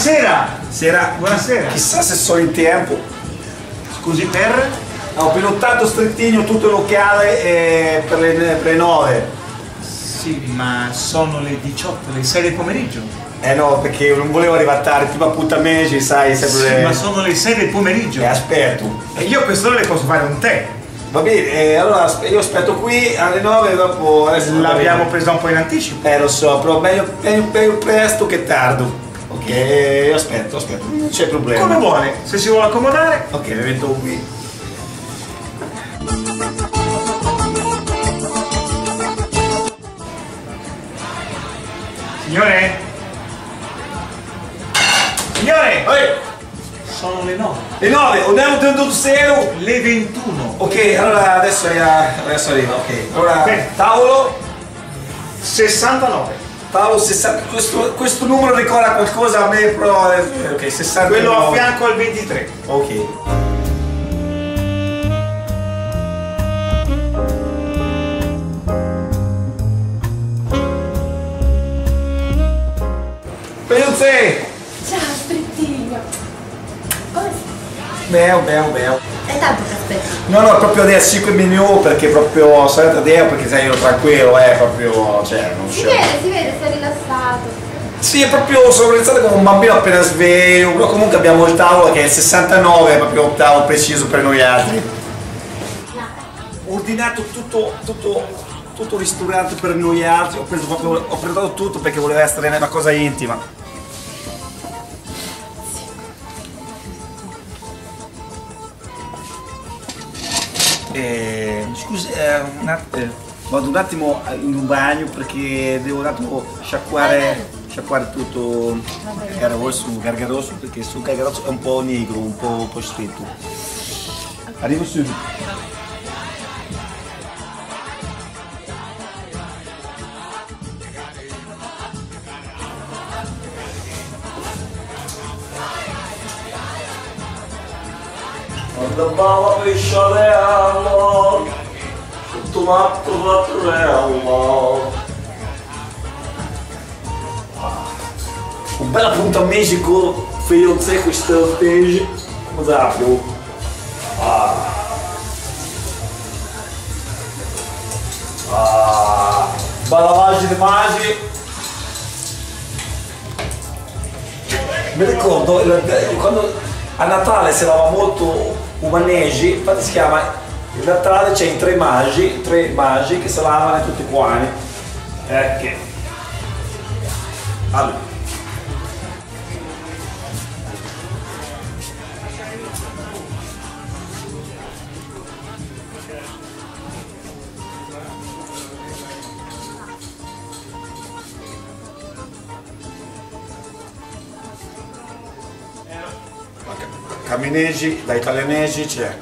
Buonasera! Buonasera. Chissà se sono in tempo. Scusi, per? Ho pilotato strettigno tutto il locale per le 9. Sì, ma sono le 18, le 6 del pomeriggio. No, perché non volevo arrivare tardi, tipo appuntamenti, sai, sempre... Sì, ma sono le 6 del pomeriggio. Aspetto. E io a quest'ora le posso fare un tè. Va bene, allora io aspetto qui alle 9 e dopo... L'abbiamo presa un po' in anticipo. Lo so, però meglio presto che tardo. Ok, io aspetto, non c'è problema. Come vuole, se si vuole accomodare. Ok, mi metto qui. Signore? Signore! Ehi! Sono le 9. Le 9, andiamo dentro zero. Le 21. Ok, allora adesso arriva, ok. Allora, bene. tavolo 69. Tavolo 60. Questo numero ricorda qualcosa a me, però. Ok, 60. Quello a fianco al 23. Ok. Peluzze! Ciao, strettigno. Come Bel. è tanto che aspetti? No, proprio adesso 5 minuti perché proprio salita idea perché sai io tranquillo, proprio, cioè, non so. Si vede, sei rilassato. Sì, è proprio sorprendente come un bambino appena sveglio, però comunque abbiamo il tavolo che è il 69, è proprio un tavolo preciso per noi altri. Ho ordinato tutto il ristorante per noi altri, ho prenotato tutto perché voleva essere una cosa intima. Scusi, vado un attimo in un bagno perché devo un attimo sciacquare tutto il gargarosso perché sul gargarosso è un po' negro, un po' stretto. Arrivo subito. Quando balla pesciarello, tutto matto fatturello. Un bel appuntamento figlio di questo stage, come sappiamo. Ballavaggi di magi. Mi ricordo quando a Natale si lava molto umanegi, infatti si chiama il Natale, c'è i tre magi che si lavano tutti quanti. Allora. Caminegi, da italianesi c'è.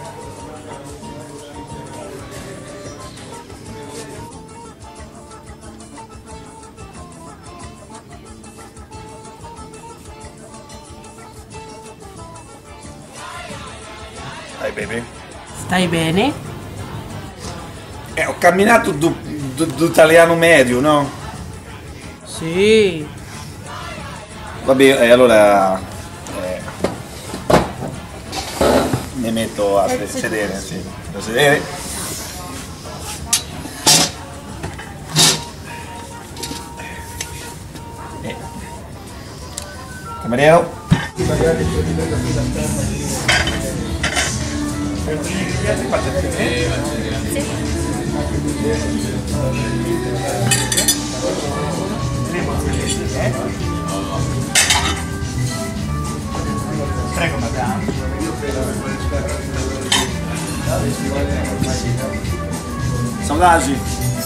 Dai baby. Stai bene? Ho camminato d'italiano medio, no? Sì. Vabbè, allora mi metto a sedere, sì. A sedere. Cameriero. Prego, madame. Saudade.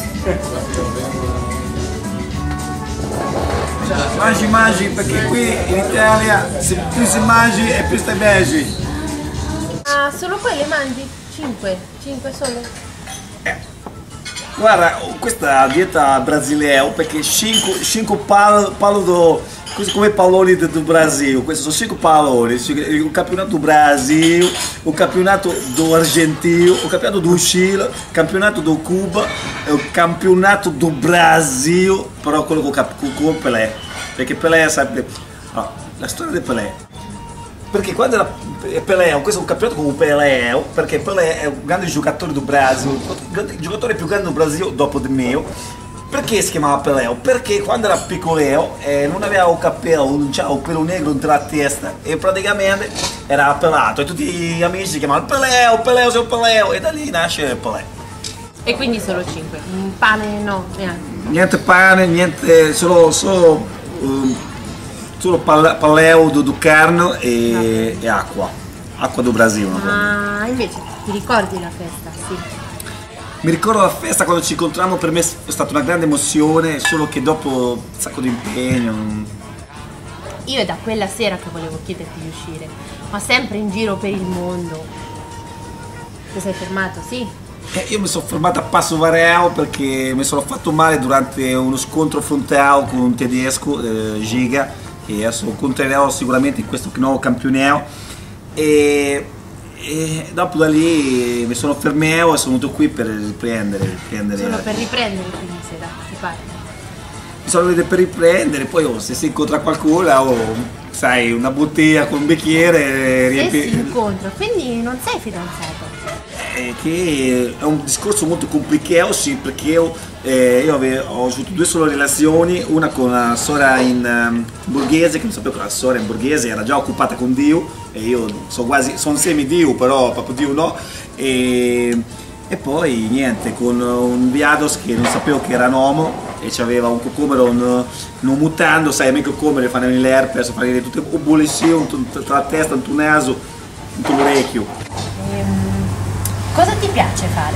Mangi perché qui in Italia se più si mangi e più stai bene. Ah, solo quelle mangi? 5 solo? Guarda, questa dieta brasileira perché 5 palo così come palloni do Brasil, questi sono 5 palloni, il campionato do Brasil, il campionato do Argentina, il campionato do Cile, il campionato do Cuba, il campionato do Brasil, però quello con Pelé, perché Pelé è sempre... la storia del Pelé. Perché quando era Pelé, questo è un campionato con Pelé, perché Pelé è un grande giocatore del Brasile, il giocatore più grande del Brasile dopo di me. Perché si chiamava Pelé? Perché quando era piccoleo non aveva un capello, non c'era un pelo negro dentro la testa e praticamente era pelato e tutti gli amici si chiamavano Pelé, Pelé, sei Pelé, e da lì nasce Pelé. E quindi solo 5. Pane no, neanche. Niente pane, niente, solo paleo do carne e acqua do Brasile. Ma invece ti ricordi la festa? Sì. Mi ricordo la festa quando ci incontrammo, per me è stata una grande emozione, solo che dopo un sacco di impegno. Io è da quella sera che volevo chiederti di uscire, ma sempre in giro per il mondo. Ti sei fermato, sì? Io mi sono fermato a Passo Vareo perché mi sono fatto male durante uno scontro frontale con un tedesco, Giga, che adesso incontrerò sicuramente in questo nuovo campionato. E dopo da lì mi sono fermato e sono venuto qui per riprendere. Solo per riprendere quindi sera, si parte. Mi sono venuto per riprendere, poi se si incontra qualcuno, sai, una bottiglia con un bicchiere riempi. Se si incontra, quindi non sei fidanzato? Che è un discorso molto complicato, sì, perché io ho avuto due sole relazioni, una con una sorella in borghese, che non sapevo che la sorella in borghese era già occupata con Dio, e io sono semidio, però proprio Dio no, e poi niente, con un viados che non sapevo che era un uomo e c'aveva un cocomero, un mutando, sai, mica cocomero fanno l'herpes, fanno tutte obolizioni tra la testa, il naso, tutto l'orecchio. Cosa ti piace fare?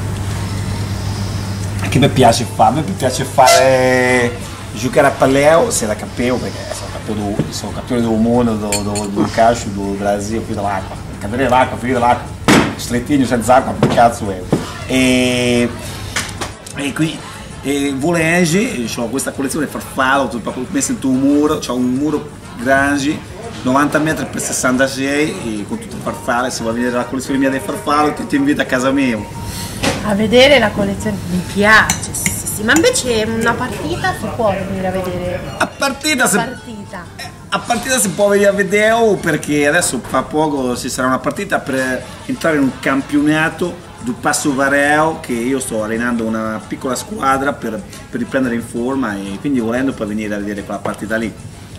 Che mi piace fare? Mi piace fare giocare a paleo, se la capevo, perché sono campione del mondo, del calcio, del Brasile, qui dall'acqua. Campione dell'acqua, figlio dell'acqua, strettinho, senza acqua, che cazzo è? E qui Volange, ho questa collezione di farfalle, proprio messa in un muro, c'ho un muro grande, 90 metri per 66 con tutte le farfalle. Se vuoi vedere la collezione mia dei farfalle ti invito a casa mia. A vedere la collezione, mi piace, sì. Ma invece una partita si può venire a vedere? A partita si può venire a vedere, perché adesso fra poco ci sarà una partita per entrare in un campionato del Passo Vareo, che io sto allenando una piccola squadra per riprendere in forma, e quindi volendo puoi venire a vedere quella partita lì.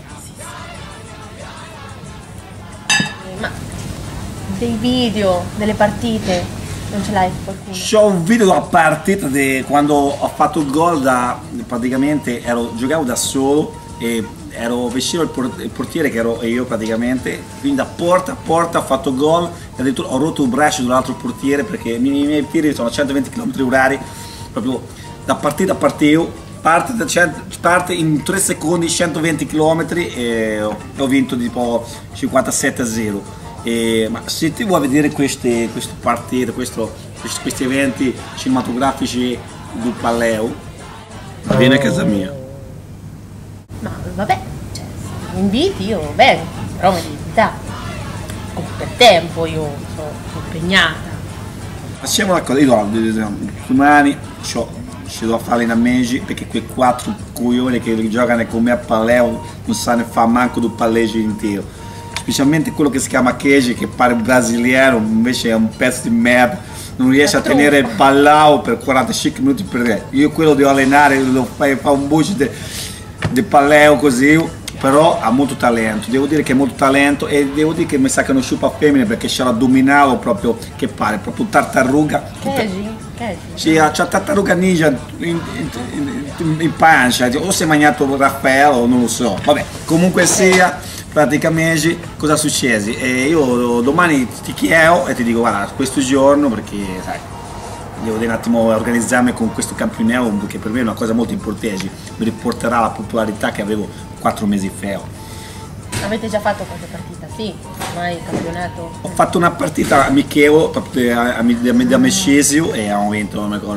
Ma dei video, delle partite, non ce l'hai qualcuno? C'ho un video della partita di quando ho fatto il gol, praticamente giocavo da solo e ero vicino al portiere, che ero io praticamente, quindi da porta a porta ho fatto gol e addirittura ho rotto il braccio dell'altro portiere, perché i miei tiri sono a 120 km/h, proprio da partita a partita. Parte in 3 secondi 120 km e ho vinto tipo 57-0. Ma se ti vuoi vedere queste partite, questi eventi cinematografici del paleo, vieni a casa mia. Ma vabbè, cioè, se mi inviti io vengo, però mi devi invitare. Per tempo io sono impegnata. Facciamo una cosa, io domani ci devo fare in Amegi, perché quei 4 coglioni che giocano con me a paleo non sanno fare manco del pallegio intero, specialmente quello che si chiama Keji, che pare brasiliano, invece è un pezzo di merda, non riesce a tenere il pallao per 45 minuti per re. Io quello devo allenare, devo fare un buccio di paleo così, però ha molto talento, devo dire che ha molto talento, e devo dire che mi sa che non sciupa femmine, perché c'è l'addominale proprio che pare proprio tartaruga. Keji? Sì, c'è tartaruga ninja in pancia, o si è mangiato Raffaele o non lo so, vabbè, comunque sia, praticamente cosa succede? Io domani ti chiedo e ti dico guarda, questo giorno, perché sai, devo un attimo organizzarmi con questo campionato, che per me è una cosa molto importante, mi riporterà la popolarità che avevo 4 mesi fa. Avete già fatto qualche partita? Sì, mai campionato? Ho fatto una partita amichevole proprio da Mescesio e abbiamo vinto, non mi ricordo,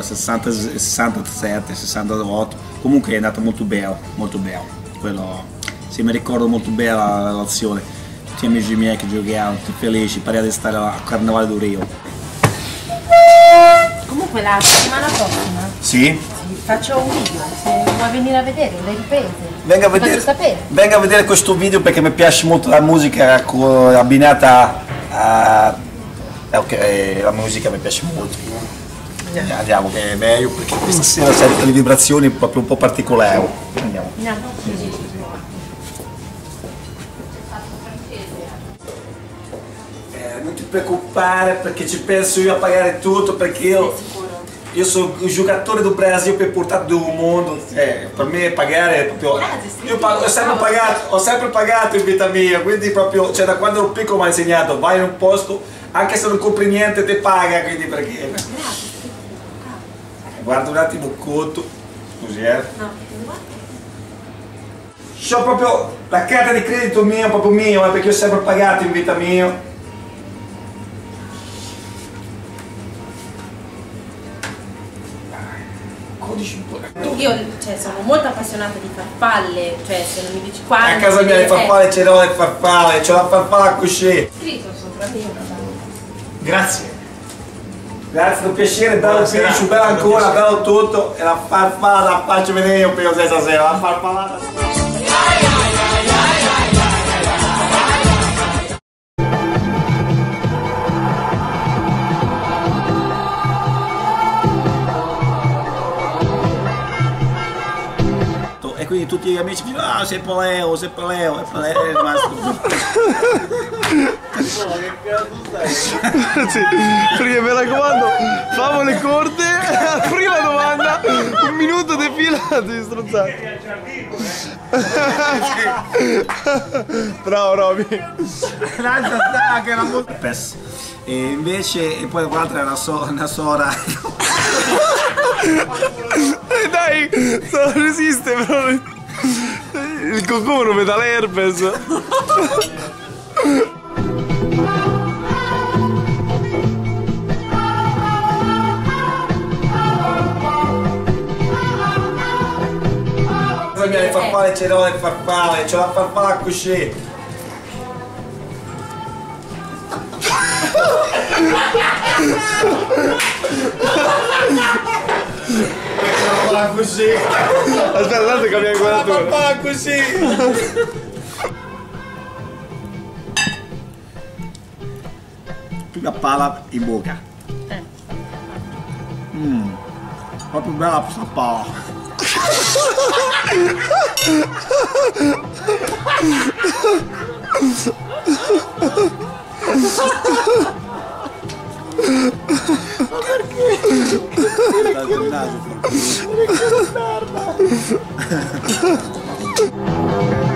67, 68, comunque è andata molto bello, quello, sì, mi ricordo molto bella l'azione, tutti gli amici miei che giocavano, tutti felici, pareva di stare al Carnevale do Rio. Comunque la settimana prossima Sì? faccio un video, se vuoi venire a vedere le riprese? Venga a Ti vedere, faccio sapere. venga a vedere questo video perché mi piace molto la musica abbinata a... la musica mi piace molto. Andiamo che è meglio perché questa sera sento le vibrazioni proprio un po' particolari. Andiamo. Non ti preoccupare perché ci penso io a pagare tutto perché io sono un giocatore do Brasil per portare do mondo. Per me pagare è proprio. Ho sempre pagato in vita mia, quindi proprio, cioè da quando ero piccolo mi ha insegnato, vai in un posto, anche se non compri niente te paga, quindi perché. Guarda un attimo il conto, così c'ho proprio la carta di credito mia, proprio mio, perché ho sempre pagato in vita mia. Io sono molto appassionata di farfalle, cioè se non mi dici quando. A casa mia le farfalle ce l'ho, le farfalle, c'ho la farfalla così. Scritto sopra me. Grazie. Grazie, un piacere, bello pesce, bello ancora, bello tutto. E la farfalla la faccio vedere io per questa sera, la farfallata. E quindi tutti gli amici dicono, ah, sempre Leo, è rimasto. Sì, perché mi raccomando, famo le corte, la prima domanda, 1 minuto defilato di strozzate. Bravo Roby. E invece, e poi l'altra è una sora. Dai, non resiste però. Il cocoro mi dà l'herpes. Le farfalle ce l'ho, le farfalle, c'ho la farfalla così. Così. Aspetta, tanto cambia inquadratura. La farfalla così. Prima pala in bocca. Proprio bella questa pala. Ma perché?